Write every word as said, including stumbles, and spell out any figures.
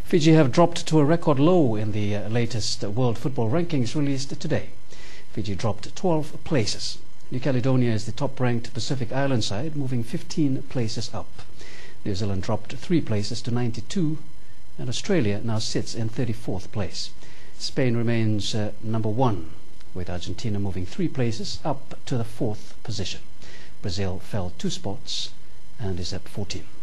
Fiji have dropped to a record low in the uh, latest uh, World Football Rankings released today. Fiji dropped twelve places. New Caledonia is the top-ranked Pacific Island side, moving fifteen places up. New Zealand dropped three places to ninety-two, and Australia now sits in thirty-fourth place. Spain remains uh, number one, with Argentina moving three places up to the fourth position. Brazil fell two spots and is at fourteen.